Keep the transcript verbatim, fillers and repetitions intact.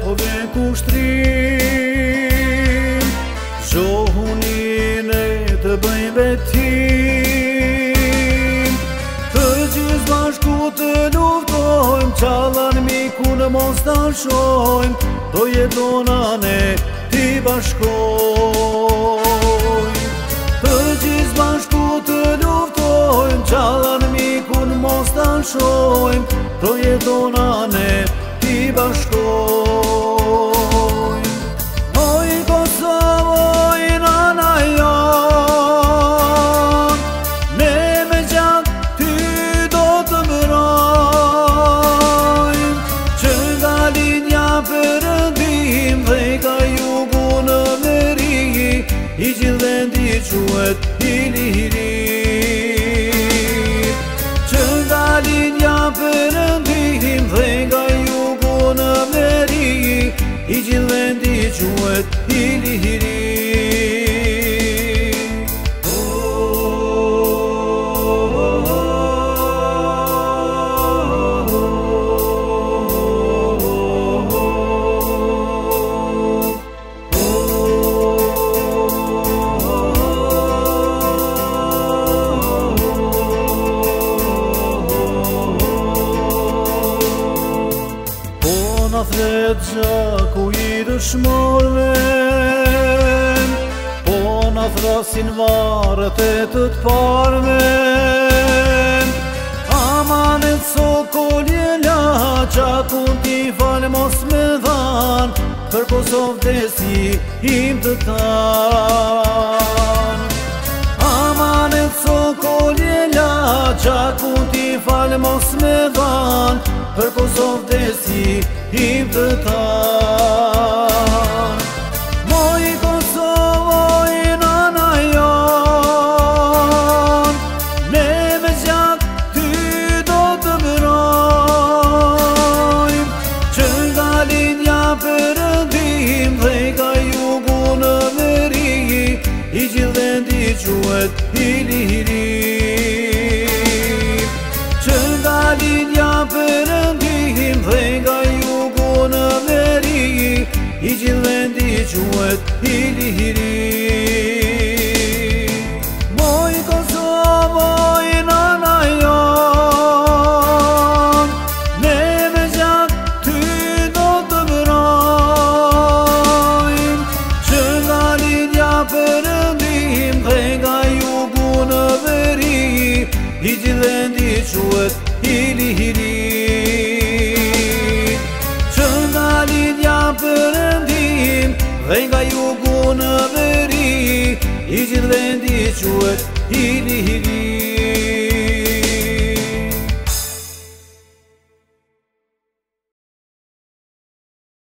po vjen kushtrim, gjohunin e të bëjmë betim. Të gjithë bashku të luftojmë, qallan miku në mos të shojmë, do jetona ne ti bashkojmë. Të gjithë bashku të luftojmë, qallan miku në mos të shojmë, do jetona ne ti bashkojmë. Oj Kosovo, oj nana jon, ne me gjak ty do të mbrojmë, që nga linja perëndim dhe ka jugu në veri, i gjithë vendi quhet Iliri. Që nga linja perëndim dhe ka jugu në veri, i gjithë vendi quhet Iliri. Na thret gjaku i dëshmorve, po na thrasin varët e të të parve. Amanet sokoljela, gjakun ti falë mos me dhan, për Kosovë desi im të tan. Amanet sokoljela, gjakun ti falë mos me dhan, për Kosovë desi im të tan. Moj Kosovo, oj nana jon, ne me gjak ty do të mbrojmë, që nga linja perëndim dhe ka jugu në veri, i gjithë vendi quhet Iliri. Që nga linja perëndim dhe ka jugu në veri, i gjithë vendi quhet Iliri. Moj Kosovo, oj nana jon, ne me gjak ty do të mbrojmë, që nga linja perëndim dhe ka jugu në veri, i gjithë vendi quhet Iliri. Që nga linja perëndim dhe nga jugu në veri, i gjithë vendi quhet Iliri.